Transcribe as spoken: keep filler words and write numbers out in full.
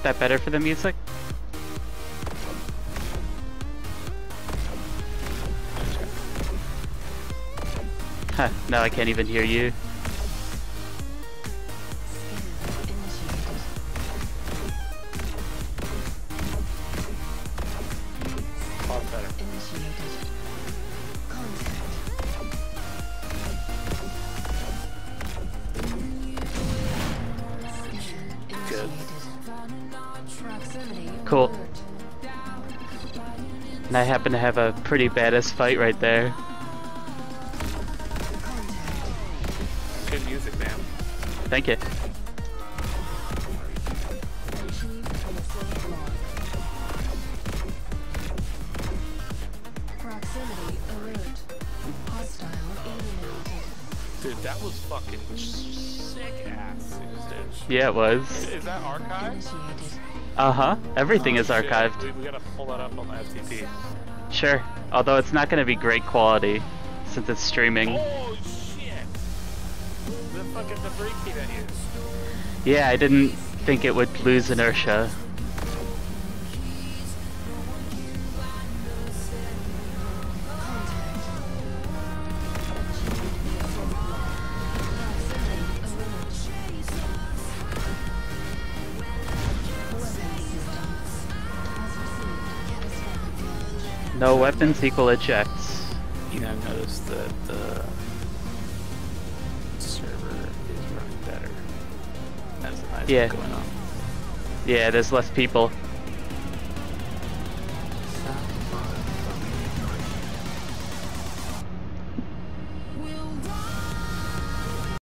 that better for the music? Huh, now I can't even hear you. Good. Cool. And I happen to have a pretty badass fight right there. Good music, man. Thank you. Dude, that was fucking sick ass usage. Yeah, it was. Is that archived? Uh-huh. Everything Oh, is shit. archived. We, we gotta pull that up on the F T P. Sure. Although it's not going to be great quality since it's streaming. Oh shit! The fucking the break key that is. Yeah, I didn't think it would lose inertia. No weapons equal ejects. You know, I've noticed that the server is running better as the night's Yeah. going on. Yeah, there's less people.